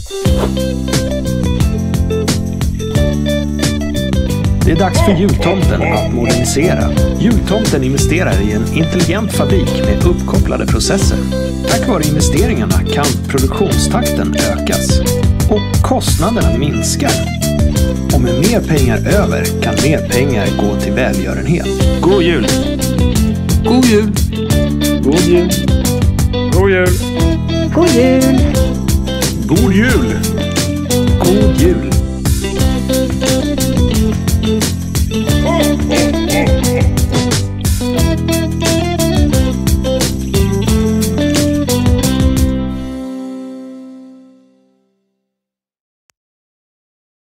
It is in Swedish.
Det är dags för jultomten att modernisera. Jultomten investerar i en intelligent fabrik med uppkopplade processer. Tack vare investeringarna kan produktionstakten ökas och kostnaderna minskar. Och med mer pengar över kan mer pengar gå till välgörenhet. God jul! God jul! God jul! God jul! God jul! God jul! God jul!